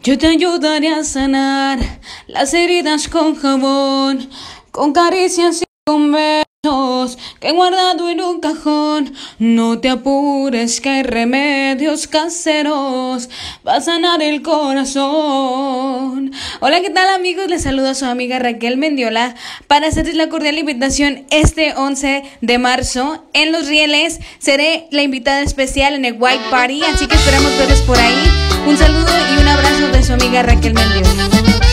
Yo te ayudaré a sanar las heridas con jabón, con caricias y con besos que he guardado en un cajón. No te apures que hay remedios caseros para sanar el corazón. Hola, ¿qué tal amigos? Les saluda su amiga Raquel Mendiola para hacerles la cordial invitación este 11 de marzo. En Los Rieles seré la invitada especial en el White Party, así que esperamos verles por ahí. Un saludo y un abrazo de su amiga Raquel Mendiola.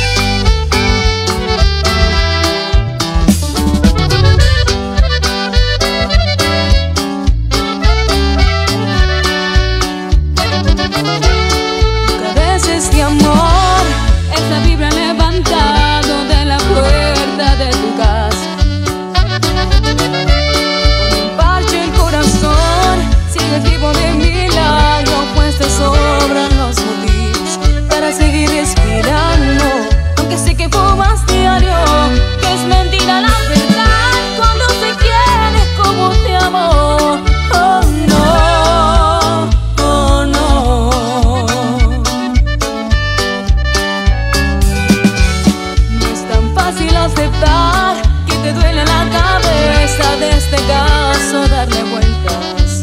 Que te duele la cabeza de este caso, darle vueltas.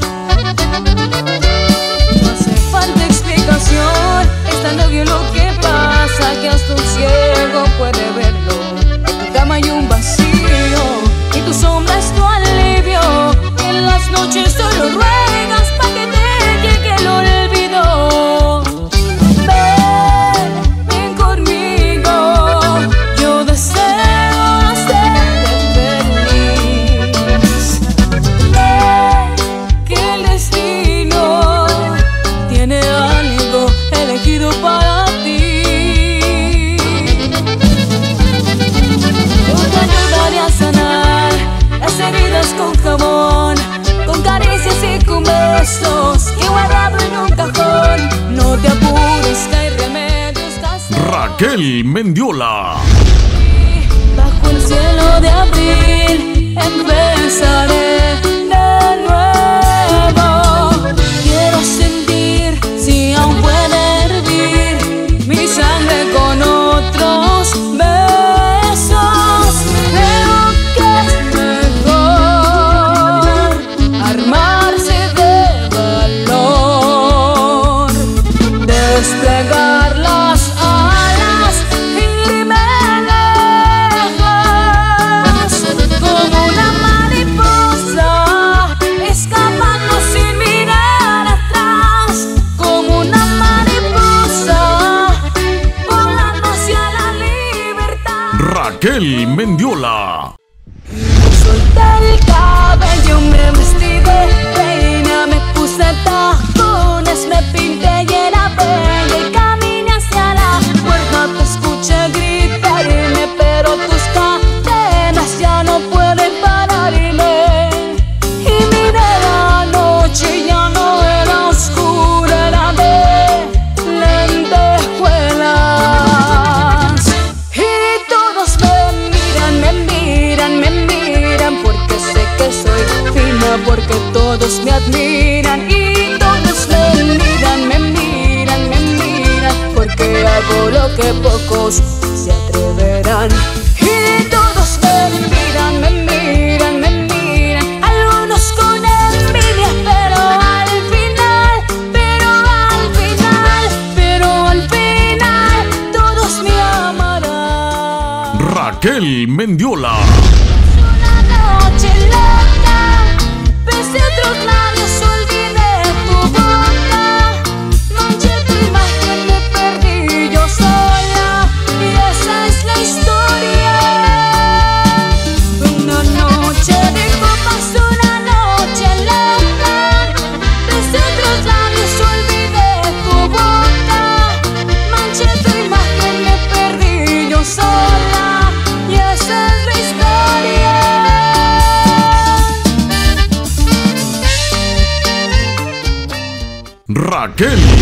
No hace falta explicación, es tan obvio lo que pasa que hasta un ciego puede verlo. En tu cama hay un vacío y tu sombra es tu alivio. En las noches solo ruegas pa' que te llegue el olvido. Ven conmigo, yo deseo para ti. Yo te ayudaré a sanar las heridas con jabón, con caricias y con besos que he guardado en un cajón. No te apures que hay remedios caseros. Raquel Mendiola. Bajo el cielo de abril empezaré de nuevo. Quiero sentir si aún puede mi sangre con otros besos. Creo que es mejor armarse de valor, desplegar las alas y irme lejos, como una mariposa escapando sin mirar atrás, como una Raquel Mendiola. Solté el cabello, me vestí de reina, me puse tacones, me pinté y era bella y caminé hacia la puerta. Te escuché gritarme, pero tus cadenas ya no pueden pararme. Y miré la noche, ya no era oscura, era de lentejuelas. Porque todos me admiran y todos me miran, me miran, me miran, porque hago lo que pocos se atreverán. Y todos me miran, me miran, me miran, algunos con envidia, pero al final, todos me amarán. Raquel Mendiola. Una noche loca, besé otros labios, olvidé tu boca, manché tu imagen, me perdí yo sola, y esa es la historia. Una noche de copas, una noche loca, besé otros labios, olvidé tu boca, manché tu imagen, me perdí yo sola, y esa es la historia. Raquel